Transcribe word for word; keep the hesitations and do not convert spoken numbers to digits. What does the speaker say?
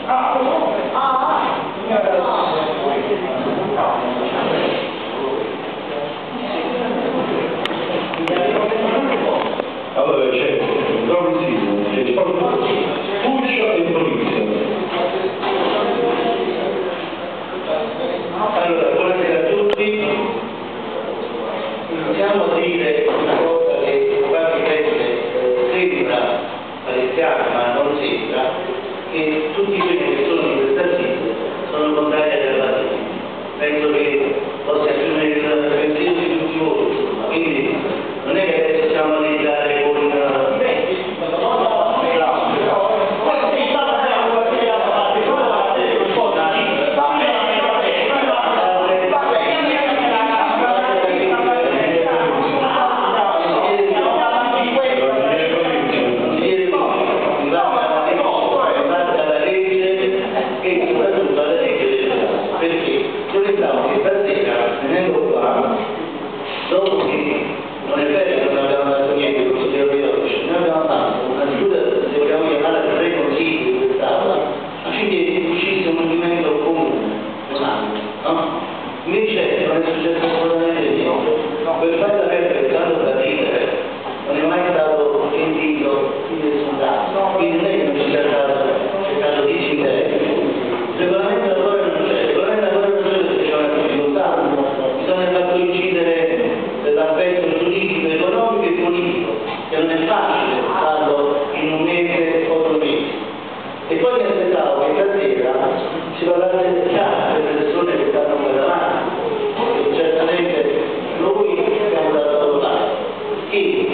Allora c'è improvvisismo, c'è Puccio e improvvisazione. Allora, buonasera a tutti. Iniziamo a dire una cosa che probabilmente sembra palestriana, ma non sembra, che tutti quelli che sono in questa sede sono contrari alla relazione. Penso che possa essere il pensiero di tutti voi, insomma. Quindi non è che adesso stiamo a litigare con dopo che non è vero che non abbiamo fatto niente, non si deve dire, noi abbiamo fatto una seduta, se vogliamo chiamare tre consigli di quest'aula, affinché uscisse un movimento comune, no? Invece non è successo assolutamente niente. Quel fatto da perdere tanto da ridere non è mai stato sentito in nessun caso, quindi non è che non ci sia stato disinteresse. Il regolamento da lavoro non c'è, il regolamento da lavoro non c'è perché c'è una difficoltà, bisogna far coincidere l'aspetto giuridico, economico e politico, che non è facile farlo in un mese o due mesi. E poi mi aspettavo che stasera si parlasse già delle persone che stanno qua davanti, perché certamente noi siamo da lavorare. E